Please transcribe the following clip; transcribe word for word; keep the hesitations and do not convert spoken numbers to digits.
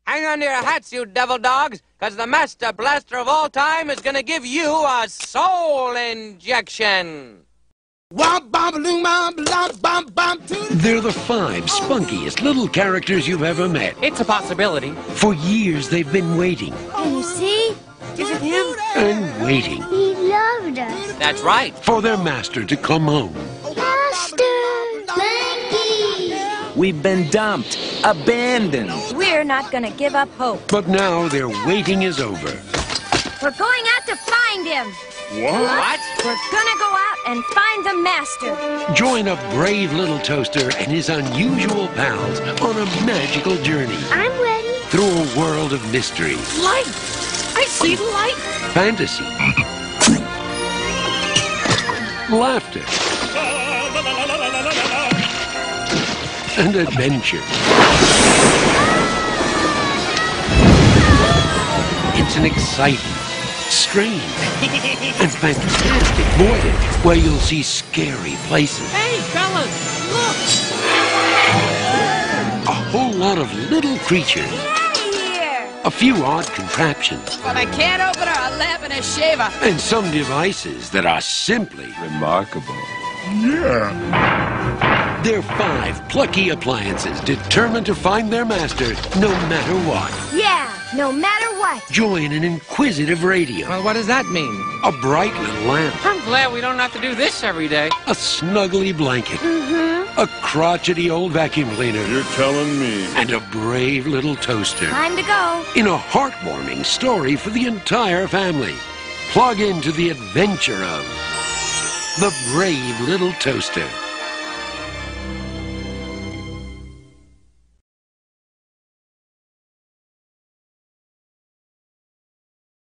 Hang on to your hats, you devil dogs, because the master blaster of all time is going to give you a soul injection. They're the five spunkiest little characters you've ever met. It's a possibility. For years, they've been waiting. Can you see? Is it him? And waiting. He loved us. That's right. For their master to come home. Master! Blanky! We've been dumped, abandoned. We're not gonna give up hope. But now their waiting is over. We're going out to find him. What? We're gonna go out and find the master. Join a brave little toaster and his unusual pals on a magical journey. I'm ready. Through a world of mystery. Light! I see light! Fantasy. Laughter. And adventure. It's an exciting, strange, and fantastic voyage where you'll see scary places. Hey, fellas, look! A whole lot of little creatures. Get out of here! A few odd contraptions. But I can't open a lamp and a shaver. And some devices that are simply remarkable. They're five plucky appliances determined to find their master no matter what. Yeah, no matter what. Join an inquisitive radio. Well, what does that mean? A bright little lamp. I'm glad we don't have to do this every day. A snuggly blanket. Mm-hmm. A crotchety old vacuum cleaner. You're telling me. And a brave little toaster. Time to go. In a heartwarming story for the entire family. Plug into the adventure of The Brave Little Toaster.